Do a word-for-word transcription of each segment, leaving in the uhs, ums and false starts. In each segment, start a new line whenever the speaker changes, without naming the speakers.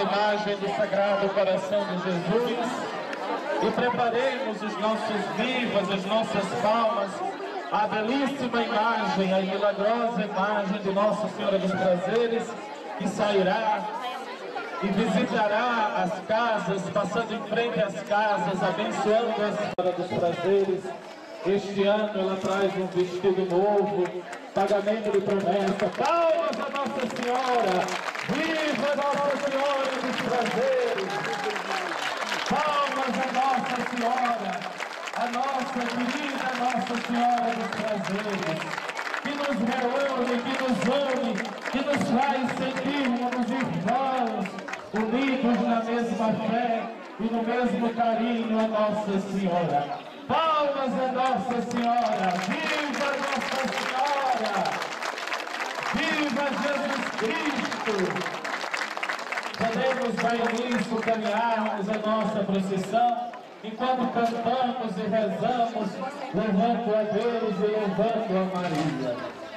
a imagem do Sagrado Coração de Jesus e preparemos os nossos vivas, as nossas palmas, a belíssima imagem, a milagrosa imagem de Nossa Senhora dos Prazeres, que sairá e visitará as casas, passando em frente às casas, abençoando a Senhora dos Prazeres. Este ano ela traz um vestido novo, pagamento de promessa. Palmas a Nossa Senhora! Viva Nossa Senhora dos Prazeres! Palmas a Nossa Senhora, a nossa querida Nossa Senhora dos Prazeres, que nos reúne, que nos une, que nos faz sentirmos irmãos, unidos na mesma fé e no mesmo carinho a Nossa Senhora. Palmas a Nossa Senhora! Viva Nossa Senhora! Viva Jesus Cristo! Podemos dar início, caminharmos a nossa procissão, enquanto cantamos e rezamos, louvando a Deus e louvando a Maria.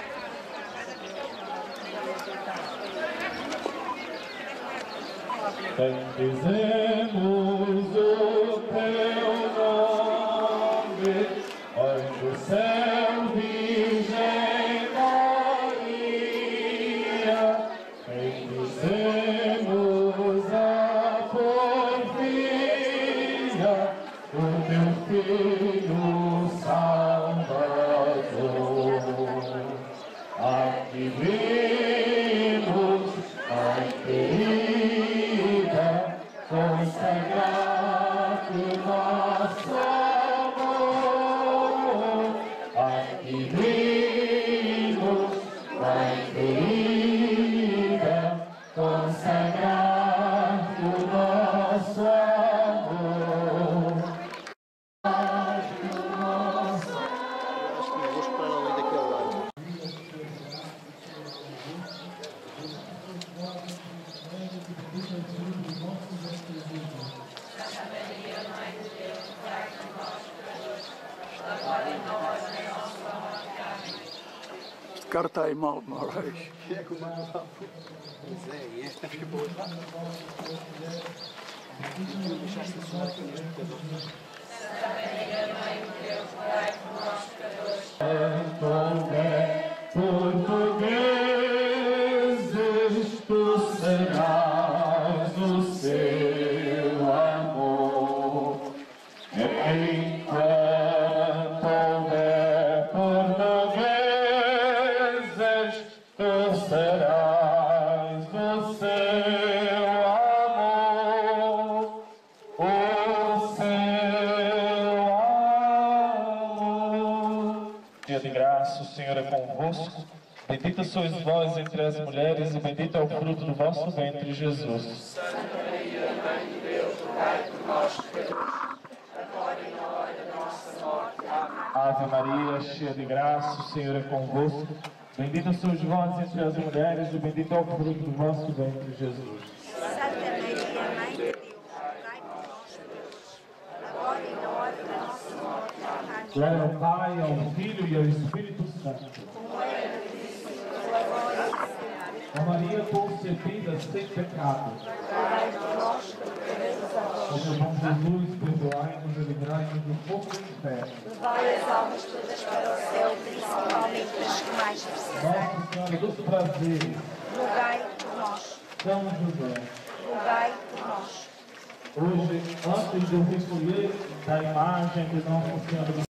Bendizemos o teu nome, ó do céu, Virgem Maria. Bendizemos a porfia, o teu Filho Salvador. Aqui vimos a querida consagrar o nosso amor. Aqui vimos a querida consagrar o nosso amor.
Acho que vou esperar ali daquele lado.
Este carro está aí mal, Moraes.
Que é que o mano está? Pois é, e este temos que ir para o outro lado. Vou deixar estacionar aqui neste bocador.
Santa Maria, Mãe de Deus, orai por nós pecadores.
Portugueses, tu serás o seu amor. Enquanto houver portugueses, tu serás o seu amor. O seu amor. Dia de graça, o Senhor é convosco. Bendita sois vós entre as mulheres, e bendito é o fruto do vosso ventre, Jesus.
Santa Maria, Mãe de Deus, rogai por nós, pecadores, agora e na hora da nossa morte. Amém.
Ave Maria, cheia de graça, o Senhor é convosco. Bendita sois vós entre as mulheres, e bendito é o fruto do vosso ventre, Jesus.
Santa Maria, Mãe de Deus, rogai por nós, pecadores, agora e na hora da nossa morte. Amém.
Glória ao Pai, ao Filho e ao Espírito Santo.
Como era no princípio, agora e sempre.
Ó Maria concebida sem pecado.
Rogai por nós, pecadores, agora.
Ó meu bom Jesus, perdoai-nos e livrai-nos do fogo do inferno.
Levai as almas todas para o céu, principalmente as que mais precisarem.
Nossa Senhora dos Prazeres,
Rogai por nós.
São José.
Rogai por nós.
Hoje, antes de eu recolher da imagem de Nossa Senhora dos